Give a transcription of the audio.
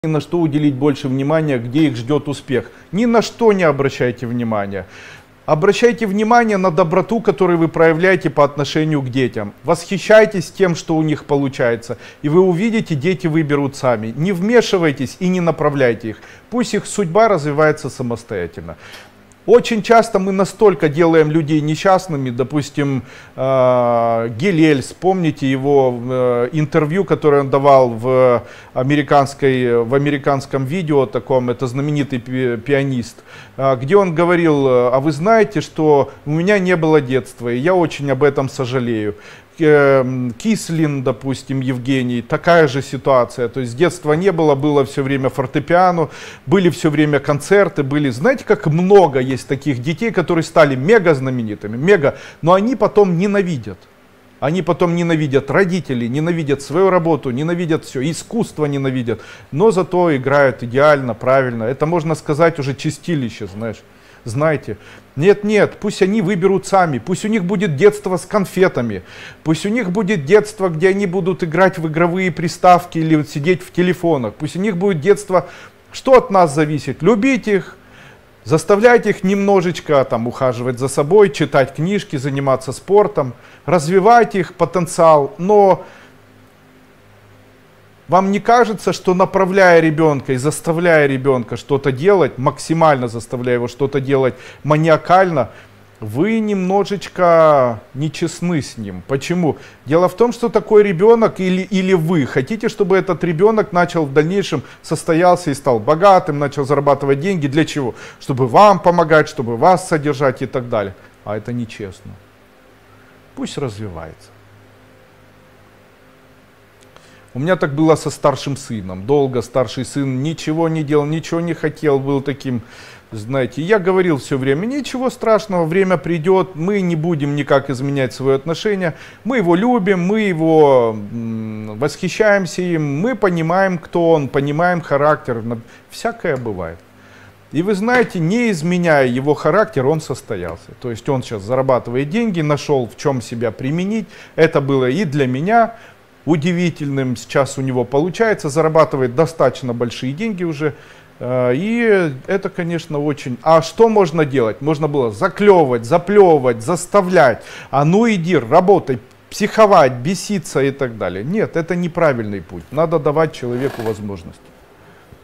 на что уделить больше внимания, где их ждет успех. Ни на что не обращайте внимания. Обращайте внимание на доброту, которую вы проявляете по отношению к детям. Восхищайтесь тем, что у них получается. И вы увидите, дети выберут сами. Не вмешивайтесь и не направляйте их. Пусть их судьба развивается самостоятельно. Очень часто мы настолько делаем людей несчастными, допустим, Гилель, вспомните его интервью, которое он давал в американском видео таком, это знаменитый пианист, где он говорил: а вы знаете, что у меня не было детства, и я очень об этом сожалею. Кислин, допустим, Евгений, такая же ситуация, то есть детства не было, было все время фортепиано, были все время концерты, были, знаете, как много есть таких детей, которые стали мега знаменитыми, мега, но они потом ненавидят. Они потом ненавидят родителей, ненавидят свою работу, ненавидят все, искусство ненавидят, но зато играют идеально, правильно. Это, можно сказать, уже чистилище, знаешь. Знаете, нет, пусть они выберут сами, пусть у них будет детство с конфетами, пусть у них будет детство, где они будут играть в игровые приставки или сидеть в телефонах, пусть у них будет детство, что от нас зависит, любить их, заставлять их немножечко там ухаживать за собой, читать книжки, заниматься спортом, развивать их потенциал, но вам не кажется, что направляя ребенка и заставляя ребенка что-то делать, максимально заставляя его что-то делать маниакально, вы немножечко нечестны с ним? Почему? Дело в том, что такой ребенок или вы хотите, чтобы этот ребенок начал в дальнейшем состоялся и стал богатым, начал зарабатывать деньги. Для чего? Чтобы вам помогать, чтобы вас содержать и так далее. А это нечестно. Пусть развивается. У меня так было со старшим сыном. Долго старший сын ничего не делал, ничего не хотел, был таким, знаете. Я говорил все время: ничего страшного, время придет, мы не будем никак изменять свое отношение. Мы его любим, мы его восхищаемся им, мы понимаем, кто он, понимаем характер. Всякое бывает. И вы знаете, не изменяя его характер, он состоялся. То есть он сейчас зарабатывает деньги, нашел в чем себя применить. Это было и для меня удивительным, сейчас у него получается, зарабатывает достаточно большие деньги уже, и это, конечно, очень... А что можно делать? Можно было заклевывать, заплевывать, заставлять, а ну иди, работай, психовать, беситься и так далее. Нет, это неправильный путь, надо давать человеку возможность.